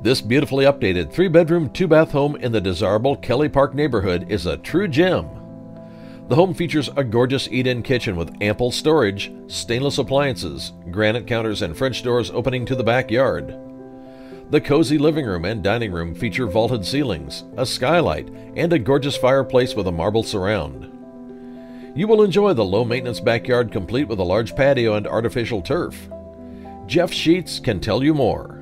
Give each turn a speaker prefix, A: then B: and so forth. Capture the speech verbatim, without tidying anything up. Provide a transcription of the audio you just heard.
A: This beautifully updated three-bedroom, two-bath home in the desirable Kelly Park neighborhood is a true gem. The home features a gorgeous eat-in kitchen with ample storage, stainless appliances, granite counters, and French doors opening to the backyard. The cozy living room and dining room feature vaulted ceilings, a skylight, and a gorgeous fireplace with a marble surround. You will enjoy the low-maintenance backyard complete with a large patio and artificial turf. Jeff Sheets can tell you more.